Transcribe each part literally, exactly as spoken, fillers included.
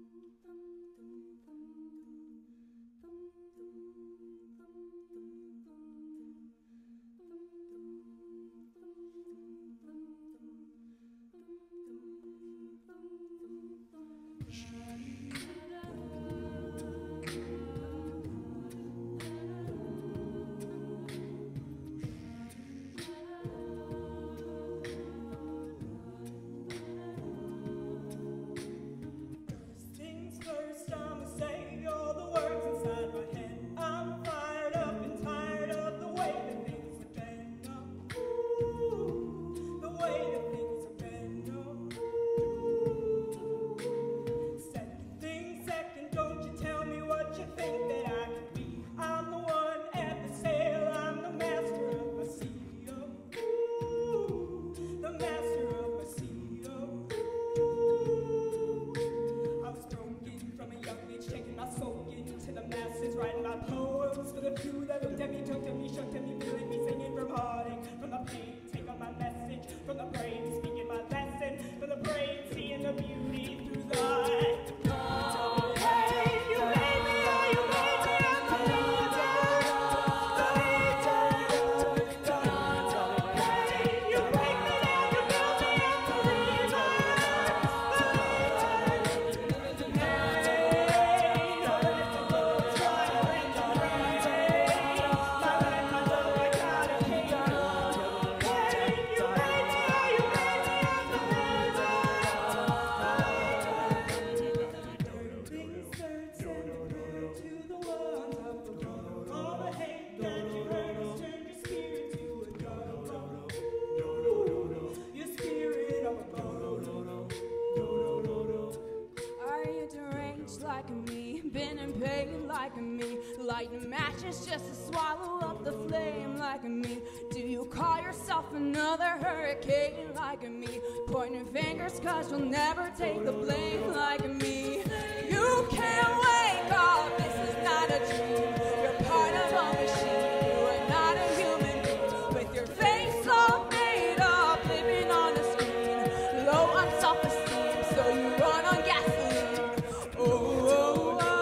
Lighting matches just to swallow up the flame like me. Do you call yourself another hurricane like me? Pointing fingers cause you'll never take the blame like me. You can't wake up, this is not a dream. You're part of a machine, you are not a human being. With your face all made up, living on the screen. Low on self-esteem, so you run on gasoline. Oh, oh.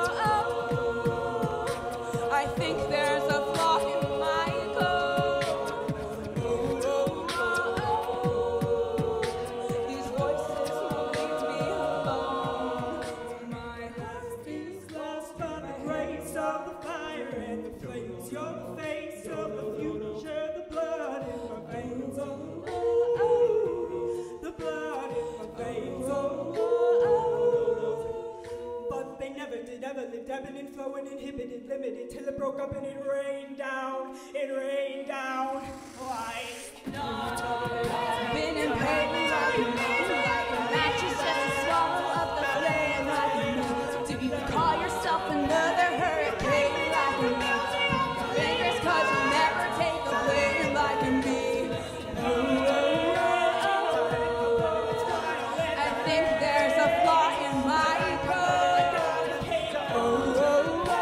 I think there's a flaw in my code. Oh, oh, oh, oh. These voices won't leave me alone. My heart is lost by the grace of the fire and the flames. You're the face of the future, the blood in my veins. Oh, oh, oh. The blood in my veins. Oh, oh, oh. But they never did ever live, ebbing and flowing, inhibited, limited, till it broke up and it rained down, it rained down like no. Been in pain like a matches just to swallow up the flame like me. Do you call yourself another hurricane like me? Fingers cause you never take the blame like me. Oh, oh, oh. I think there's a flaw in my code. Oh, oh, oh.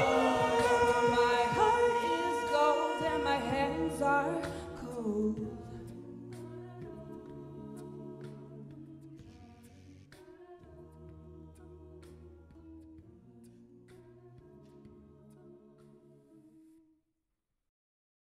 My hands are cold.